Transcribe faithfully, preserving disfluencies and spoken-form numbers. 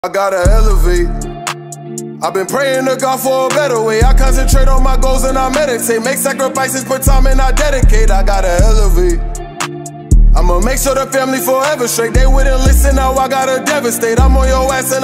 I gotta elevate. I've been praying to God for a better way. I concentrate on my goals and I meditate. Make sacrifices, put time and I dedicate. I gotta elevate. I'ma make sure the family forever straight. They wouldn't listen, now I gotta devastate. I'm on your ass and